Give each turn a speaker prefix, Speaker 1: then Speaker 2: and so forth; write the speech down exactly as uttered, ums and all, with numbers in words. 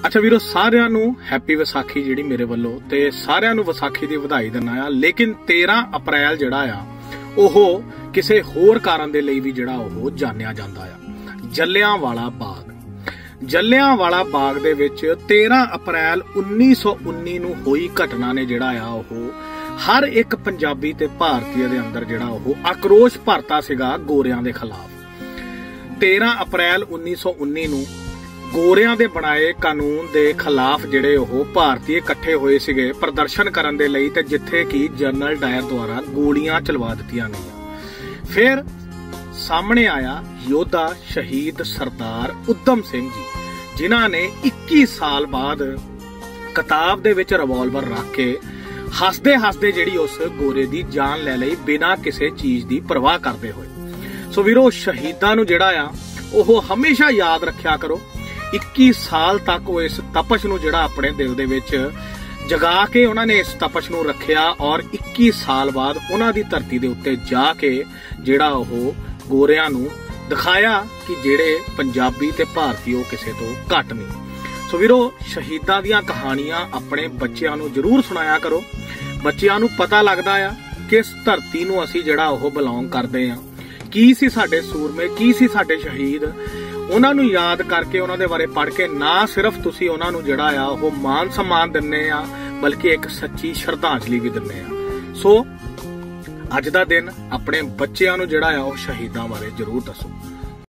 Speaker 1: अच्छा वीरो, सारिਆਂ ਨੂੰ हैप्पी विसाखी ਜਿਹੜੀ ਮੇਰੇ ਵੱਲੋਂ ਤੇ ਸਾਰਿਆਂ ਨੂੰ ਵਿਸਾਖੀ ਦੀ ਵਧਾਈ ਦਿੰਦਾ ਆ। ਲੇਕਿਨ तेरह अप्रैल ਜਿਹੜਾ ਆ ਉਹ ਕਿਸੇ ਹੋਰ ਕਾਰਨ ਦੇ ਲਈ ਵੀ ਜਿਹੜਾ ਉਹ ਜਾਣਿਆ ਜਾਂਦਾ ਆ। ਜੱਲਿਆਂਵਾਲਾ ਬਾਗ। ਜੱਲਿਆਂਵਾਲਾ ਬਾਗ ਦੇ ਵਿੱਚ तेरह अप्रैल उन्नीस सौ उन्नीस ਨੂੰ ਹੋਈ ਘਟਨਾ ਨੇ ਜਿਹੜਾ ਆ ਉਹ ਹਰ ਇੱਕ ਪੰਜਾਬੀ ਤੇ ਭਾਰਤੀ ਦੇ ਅੰਦਰ ਜਿਹੜਾ ਉਹ ਆਕਰੋਸ਼ ਭਰਤਾ ਸੀਗਾ ਗੋਰਿਆਂ ਦੇ ਖਿਲਾਫ। तेरह अप्रैल उन्नीस सौ उन्नीस ਨੂੰ ਗੋਰਿਆਂ ਦੇ ਬਣਾਏ ਕਾਨੂੰਨ ਦੇ ਖਿਲਾਫ ਜਿਹੜੇ ਉਹ ਭਾਰਤੀ ਇਕੱਠੇ ਹੋਏ ਸੀਗੇ ਪ੍ਰਦਰਸ਼ਨ ਕਰਨ ਦੇ ਲਈ, ਤੇ ਜਿੱਥੇ ਕਿ ਜਨਰਲ ਡਾਇਰ ਦੁਆਰਾ ਗੋਲੀਆਂ ਚਲਵਾ ਦਿੱਤੀਆਂ ਗਈਆਂ। ਫਿਰ ਸਾਹਮਣੇ ਆਇਆ ਯੋਧਾ ਸ਼ਹੀਦ ਸਰਦਾਰ ਊਧਮ ਸਿੰਘ ਜੀ, ਜਿਨ੍ਹਾਂ ਨੇ ਇੱਕੀ ਸਾਲ ਬਾਅਦ ਕਿਤਾਬ ਦੇ ਵਿੱਚ ਰਿਵਾਲਵਰ ਰੱਖ ਕੇ ਹੱਸਦੇ ਹੱਸਦੇ ਜਿਹੜੀ ਉਸ ਗੋਰੇ ਦੀ ਜਾਨ ਲੈ ਲਈ ਬਿਨਾਂ ਕਿਸੇ ਚੀਜ਼ ਦੀ ਪਰਵਾਹ ਕਰਦੇ ਹੋਏ। ਸੋ ਵੀਰੋ, ਸ਼ਹੀਦਾਂ ਨੂੰ ਜਿਹੜਾ ਆ ਉਹ ਹਮੇਸ਼ਾ ਯਾਦ ਰੱਖਿਆ ਕਰੋ। ਇੱਕੀ ਸਾਲ ਤੱਕ ਉਹ ਇਸ ਤਪਸ਼ ਨੂੰ ਜਿਹੜਾ ਆਪਣੇ ਦਿਲ ਦੇ ਵਿੱਚ ਜਗਾ ਕੇ ਉਹਨਾਂ ਨੇ ਇਸ ਤਪਸ਼ ਨੂੰ ਰੱਖਿਆ, ਔਰ ਇੱਕੀ ਸਾਲ ਬਾਅਦ ਉਹਨਾਂ ਦੀ ਧਰਤੀ ਦੇ ਉੱਤੇ ਜਾ ਕੇ ਜਿਹੜਾ ਉਹ ਗੋਰਿਆਂ ਨੂੰ ਦਿਖਾਇਆ ਕਿ ਜਿਹੜੇ ਪੰਜਾਬੀ ਤੇ ਭਾਰਤੀ ਉਹ ਕਿਸੇ ਤੋਂ ਘੱਟ ਨਹੀਂ। ਸੋ ਵੀਰੋ, ਸ਼ਹੀਦਾਂ ਦੀਆਂ ਕਹਾਣੀਆਂ ਆਪਣੇ ਬੱਚਿਆਂ ਨੂੰ ਜ਼ਰੂਰ ਸੁਣਾਇਆ ਕਰੋ। ਬੱਚਿਆਂ ਨੂੰ ਪਤਾ ਲੱਗਦਾ ਆ ਕਿਸ ਧਰਤੀ ਨੂੰ ਅਸੀਂ ਜਿਹੜਾ ਉਹ ਬਿਲੋਂਗ ਕਰਦੇ ਆ, ਕੀ ਸੀ ਸਾਡੇ ਸੂਰਮੇ, ਕੀ ਸੀ ਸਾਡੇ ਸ਼ਹੀਦ। ਉਹਨਾਂ ਨੂੰ ਯਾਦ ਕਰਕੇ ਉਹਨਾਂ ਦੇ ਬਾਰੇ ਪੜ੍ਹ ਕੇ ਨਾ ਸਿਰਫ ਤੁਸੀਂ ਉਹਨਾਂ ਨੂੰ ਜਿਹੜਾ ਆ ਉਹ ਮਾਨ ਸਨਮਾਨ ਦਿੰਦੇ ਆ, ਬਲਕਿ ਇੱਕ ਸੱਚੀ ਸ਼ਰਧਾਂਜਲੀ ਵੀ ਦਿੰਦੇ ਆ। ਸੋ ਅੱਜ ਦਾ ਦਿਨ ਆਪਣੇ ਬੱਚਿਆਂ ਨੂੰ ਜਿਹੜਾ ਆ ਉਹ ਸ਼ਹੀਦਾਂ ਬਾਰੇ ਜ਼ਰੂਰ ਦੱਸੋ।